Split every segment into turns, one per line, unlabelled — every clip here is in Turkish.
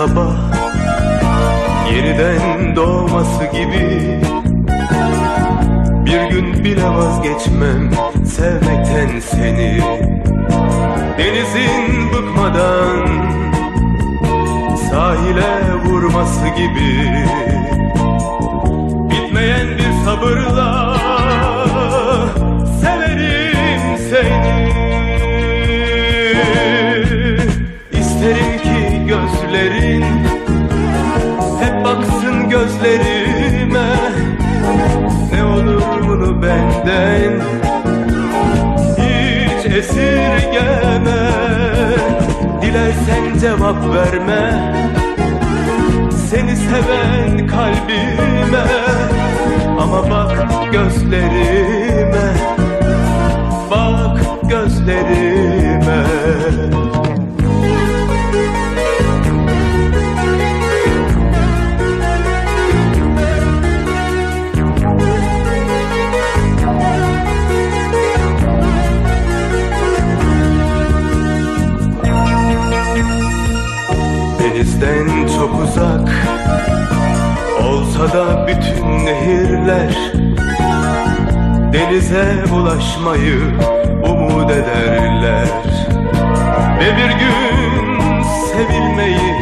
sabah yeniden doğması gibi. Bir gün bile vazgeçmem sevmekten seni. Denizin bıkmadan sahile vurması gibi. Bitmeyen bir sabırla severim seni. İsterim ki gözlerin hep baksın gözlerime. Ne olur bunu benden hiç esirgeme. Dilersen cevap verme seni seven kalbime. Ama bak gözlerime, bak gözlerime. Denizden çok uzak olsa da bütün nehirler denize ulaşmayı umut ederler. Ve bir gün sevilmeyi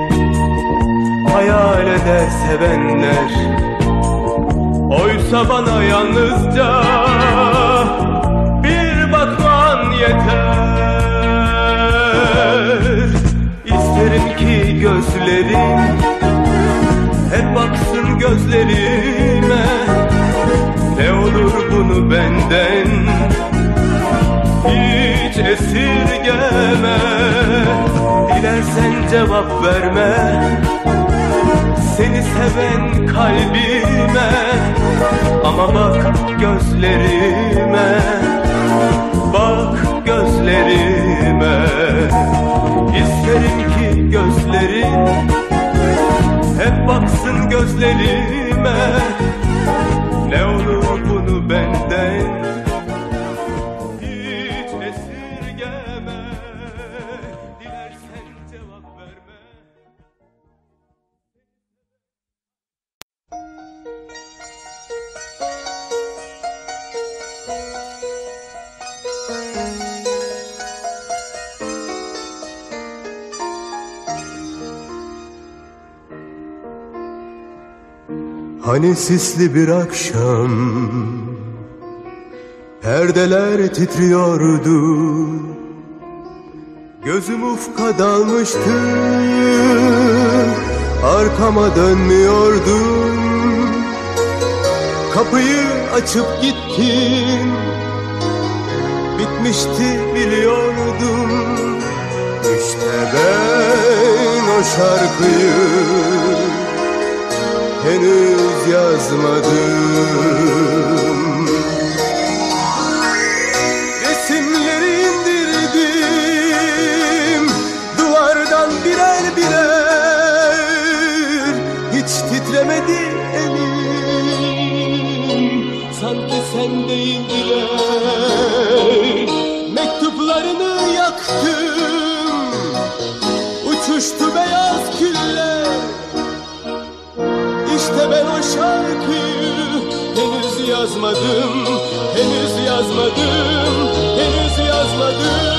hayal eder sevenler. Oysa bana yalnızca bir bakman yeter. İsterim ki gözlerin hep baksın gözlerime. Ne olur bunu benden hiç esirgeme. Dilersen cevap verme seni seven kalbime. Ama bak gözlerime, bak gözlerime. İsterim ki gözlerin hep baksın gözlerime. Ne olur bunu benden hiç esirgeme. Dilersen cevap verme. Hani sisli bir akşam perdeler titriyordu. Gözüm ufka dalmıştı, arkama dönmüyordum. Kapıyı açıp gittin, bitmişti biliyordum. İşte ben o şarkıyı henüz yazmadım. Resimleri indirdim duvardan birer birer. Hiç titremedi elim, sanki sen değildiler. Mektuplarını yaktım, uçuştu beyaz küller. İşte ben o şarkıyı henüz yazmadım, henüz yazmadım, henüz yazmadım.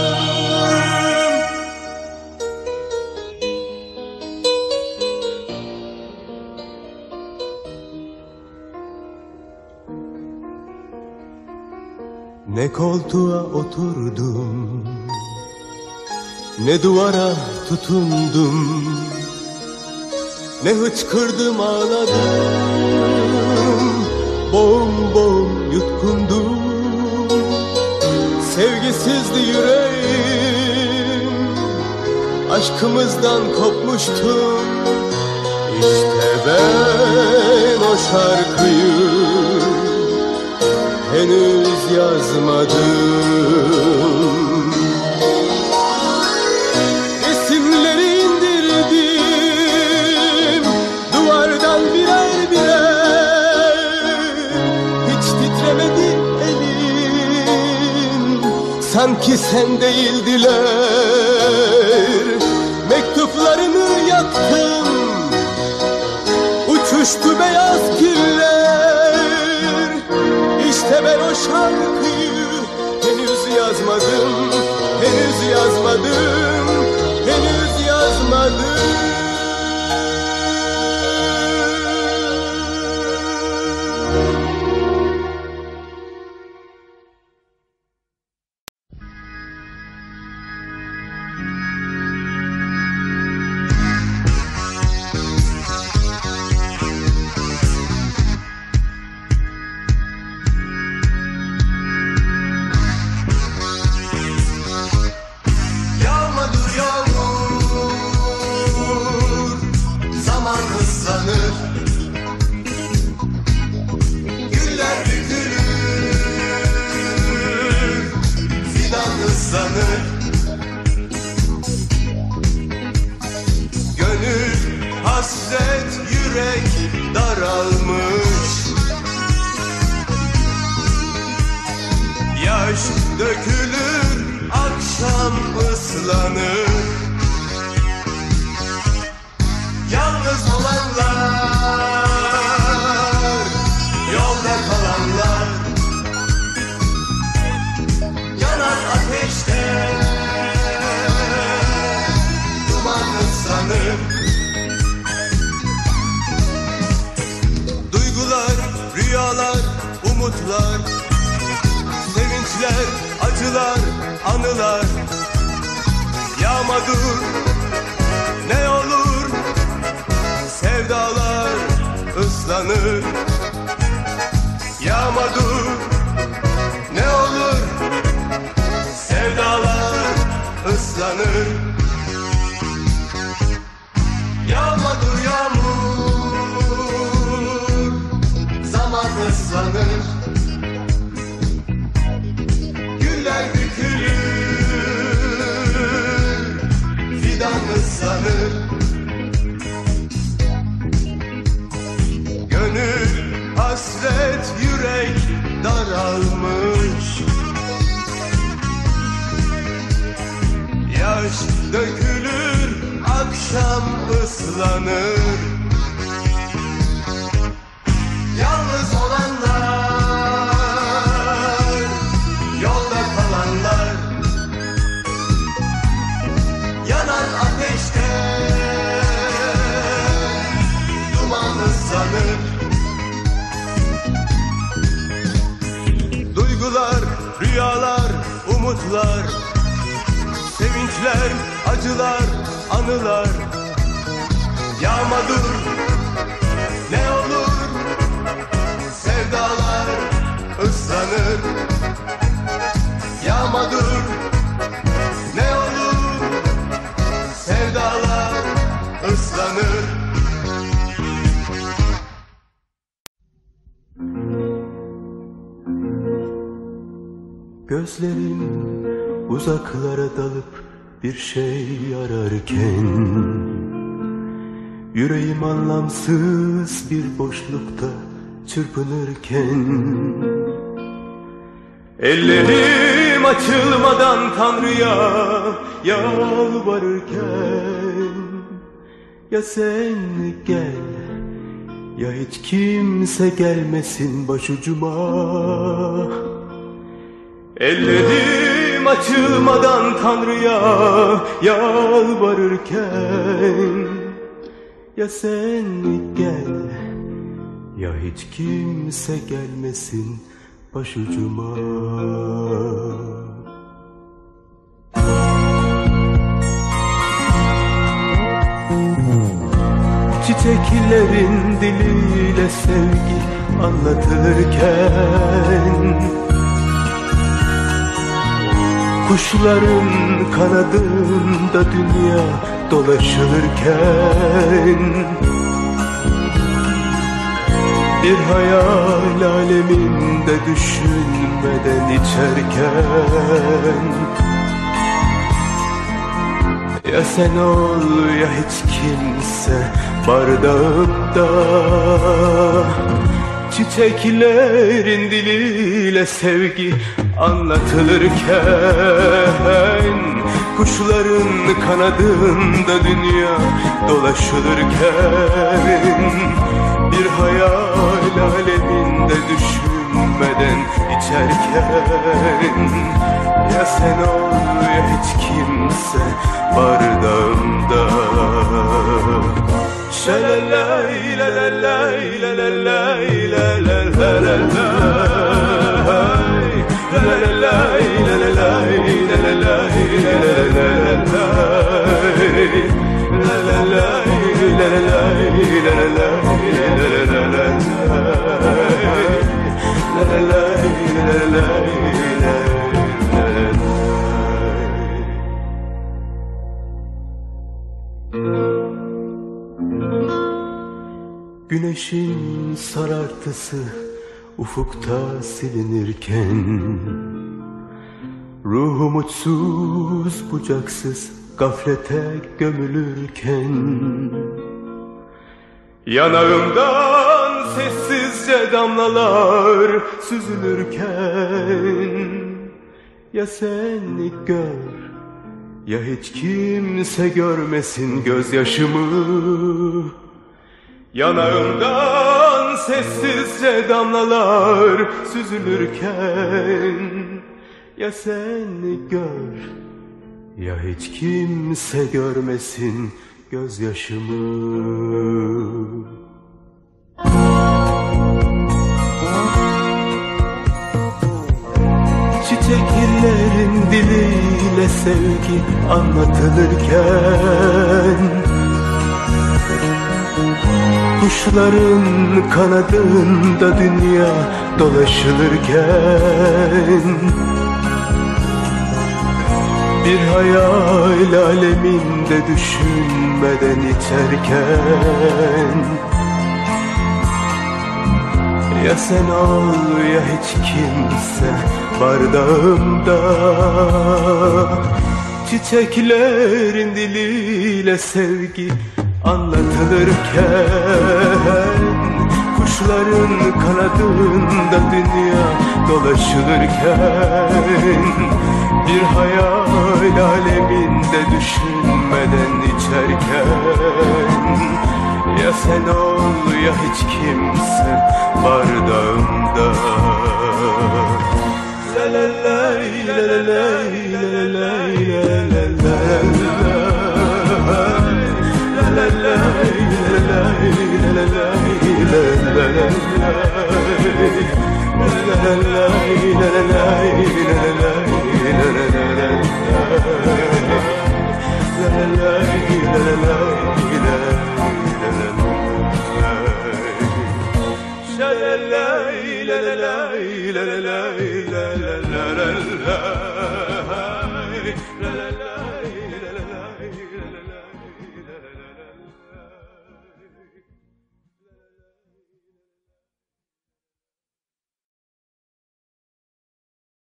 Ne koltuğa oturdum, ne duvara tutundum. Ne hıçkırdım ağladım, boğum boğum yutkundum. Sevgisizdi yüreğim, aşkımızdan kopmuştum. İşte ben o şarkıyı henüz yazmadım. Sanki sen değildiler. Mektup ışıklarını yaktım, uçuştu beyaz güller. İşte ben o şarkıyı henüz yazmadım, henüz yazmadım, henüz yazmadım. Hasret yürek daralmış, yaş dökülür, akşam ıslanır. Yalnız olanlar, yolda kalanlar, yanan ateşte duman ıslanır. Rüyalar, umutlar, sevinçler, acılar, anılar. Yağma dur, ne olur, sevdalar ıslanır. Yağma dur, ne olur, sevdalar ıslanır. Yağma dur yağmur, zaman ıslanır. Güller bükülür, fidan ıslanır. Gönül hasret, yürek daralmış, yaş dökülür, akşam ıslanır. Yalnız olanlar, yolda kalanlar, yanan ateşte duman ıslanır. Duygular, rüyalar, umutlar, sevinçler, acılar, anılar. Yağma dur, ne olur, sevdalar ıslanır. Yağma dur, ne olur, sevdalar ıslanır. Gözlerim uzaklara dalıp bir şey ararken, yüreğim anlamsız bir boşlukta çırpınırken, ellerim açılmadan Tanrı'ya yalvarırken, ya sen gel ya hiç kimse gelmesin başucuma. Ellerim açılmadan Tanrı'ya yalvarırken, ya sen gel ya hiç kimse gelmesin başucuma. Çiçeklerin diliyle sevgi anlatılırken, kuşların kanadında dünya dolaşılırken, bir hayal aleminde düşünmeden içerken, ya sen ol ya hiç kimse bardağımda, Çiçeklerin diliyle sevgi anlatılırken, kuşların kanadında dünya dolaşılırken, bir hayal aleminde düşünmeden içerken, ya sen ol ya hiç kimse bardağımda. Şalalay lalalay lalalay lalalay lalalay lalalay lalalay Güneşin sarartısı ufukta silinirken, ruhu umutsuz bucaksız gaflete gömülürken, yanağımdan sessizce damlalar süzülürken, ya sen gör ya hiç kimse görmesin gözyaşımı. Yanağımdan sessizce damlalar süzülürken, ya sen gör ya hiç kimse görmesin gözyaşımı. Çiçeklerin diliyle sevgi anlatılırken, kuşların kanadında dünya dolaşılırken, bir hayal aleminde düşünmeden içerken, ya sen ol ya hiç kimse bardağımda. Çiçeklerin diliyle sevgi anlatılırken, kuşların kanadında dünya dolaşılırken, bir hayal aleminde düşünmeden içerken, ya sen ol ya hiç kimse bardağımda. La la la la la la la la la la la la la la la la la la